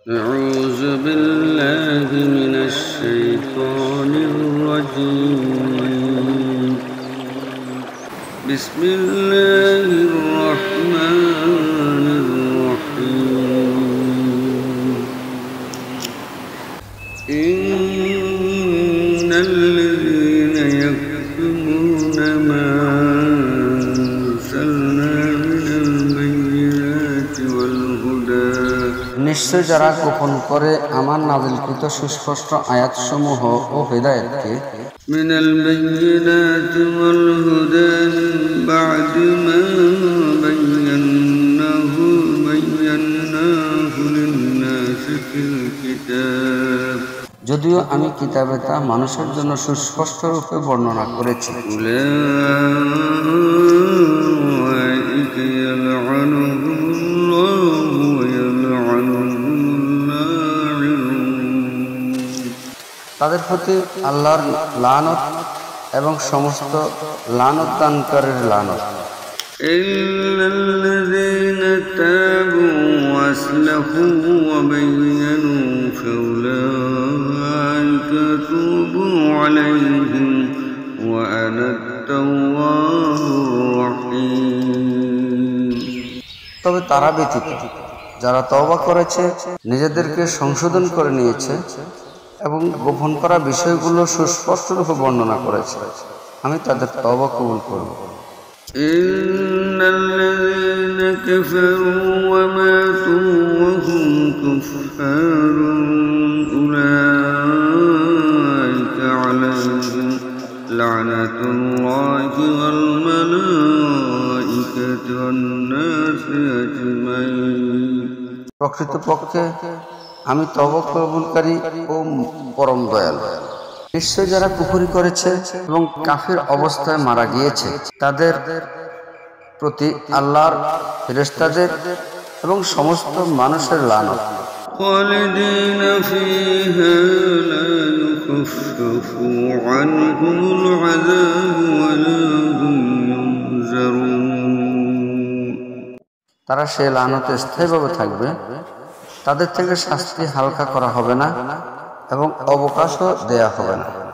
أعوذ بالله من الشيطان الرجيم. بسم الله الرحمن الرحيم. إن الذين يكتمون ما أنزلنا من البينات والهدى নিশ্চয় যারা গোপন করে আমার নাযিলকৃত সুস্পষ্ট আয়াতসমূহ ও হিদায়াতকে من البينات والهدى من بعد ما بيناه للناس في الكتاب যদিও আমি কিতাবে তা মানুষের জন্য সুস্পষ্ট রূপে বর্ণনা করেছি। أولئك يلعنهم الله ويلعنهم اللاعنون তাদের প্রতি আল্লাহর লানত এবং সমস্ত লানত দানকারীর লানত। إلا الذين تابوا وأصلحوا وبينوا فأولئك أتوب عليهم وأنا التواب الرحيم তবে তারা ব্যতীত যারা তওবা করেছে, নিজেদেরকে সংশোধন করে নিয়েছে এবং গোপন করা বিষয়গুলো সুস্পষ্ট রূপে বর্ণনা করেছে, আমি তাদের তওবা কবুল করব। إن الذين كفروا وماتوا وهم كفار أولئك عليهم لعنة الله والملائكة والناس أجمعين প্রকৃতপক্ষে আমি তওবা কবুলকারী ও পরম দয়ালু। নিশ্চয় যারা কুফরি করেছে এবং কাফির অবস্থায় মারা গিয়েছে, তাদের প্রতি আল্লাহর ফেরেশতাদের এবং সমস্ত মানুষের লানত। خالدين فيها لا يخفف عنهم العذاب ولا هم ينذرون তারা সে লানতে স্থায়ীভাবে থাকবে, তাদের থেকে শাস্তি হালকা করা হবে না এবং অবকাশও দেয়া হবে না।